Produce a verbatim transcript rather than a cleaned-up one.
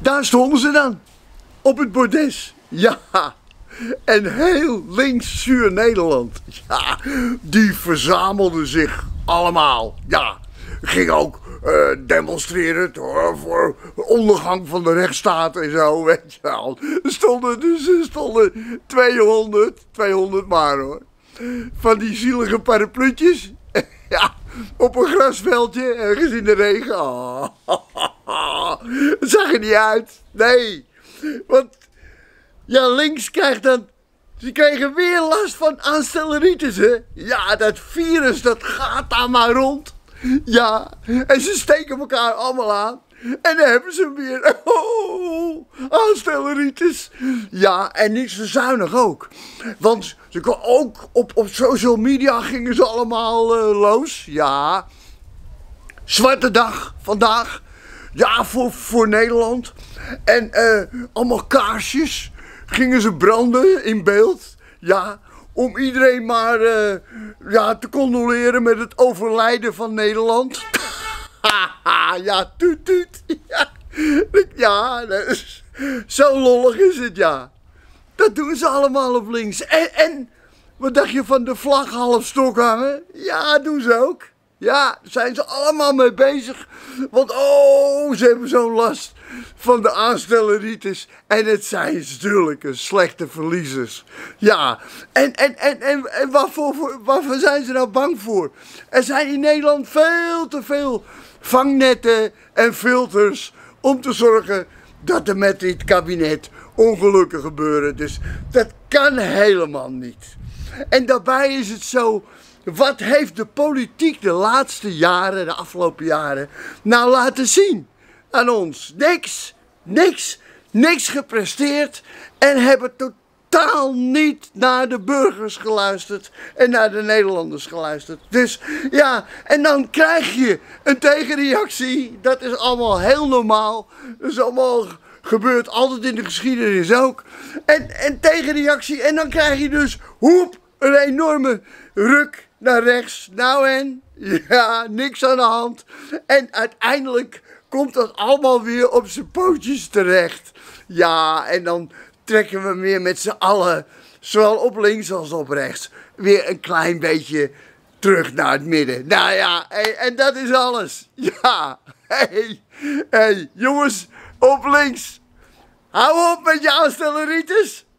Daar stonden ze dan. Op het bordes. Ja. En heel links Zuur Nederland. Ja. Die verzamelden zich allemaal. Ja. Ging ook uh, demonstreren hoor, voor ondergang van de rechtsstaat en zo. Weet je wel. Er stonden dus er stonden tweehonderd, tweehonderd maar hoor. Van die zielige parapluutjes. Ja, op een grasveldje, ergens in de regen. Oh, het zag er niet uit. Nee, want ja, links krijgt dan... Ze kregen weer last van aanstelleritis, hè. Ja, dat virus, dat gaat daar maar rond. Ja, en ze steken elkaar allemaal aan. En dan hebben ze hem weer. Oh, aanstelleritis. Ja, en niet zo zuinig ook. Want ze kon ook op, op social media gingen ze allemaal uh, los. Ja. Zwarte dag vandaag. Ja, voor, voor Nederland. En uh, allemaal kaarsjes gingen ze branden in beeld. Ja, om iedereen maar uh, ja, te condoleren met het overlijden van Nederland. Ja, tuut tuut. Ja, ja, dat is, zo lollig is het, ja. Dat doen ze allemaal op links. En, en wat dacht je van de vlag half stok hangen? Ja, doen ze ook. Ja, daar zijn ze allemaal mee bezig. Want oh, ze hebben zo'n last van de aanstelleritis. En het zijn zulke slechte verliezers. Ja, en, en, en, en, en waarvoor, waarvoor zijn ze nou bang voor? Er zijn in Nederland veel te veel vangnetten en filters om te zorgen dat er met dit kabinet ongelukken gebeuren. Dus dat kan helemaal niet. En daarbij is het zo, wat heeft de politiek de laatste jaren, de afgelopen jaren, nou laten zien aan ons? Niks, niks, niks gepresteerd en hebben totaal niet naar de burgers geluisterd en naar de Nederlanders geluisterd. Dus ja, en dan krijg je een tegenreactie, dat is allemaal heel normaal, dat is allemaal... Gebeurt altijd in de geschiedenis ook. En, en tegenreactie. En dan krijg je dus, hoep, een enorme ruk naar rechts. Nou en, ja, niks aan de hand. En uiteindelijk komt dat allemaal weer op zijn pootjes terecht. Ja, en dan trekken we weer met z'n allen, zowel op links als op rechts, weer een klein beetje terug naar het midden. Nou ja, hey, en dat is alles. Ja, hey, hey, jongens. Op links. Hou op met je aanstelleritis.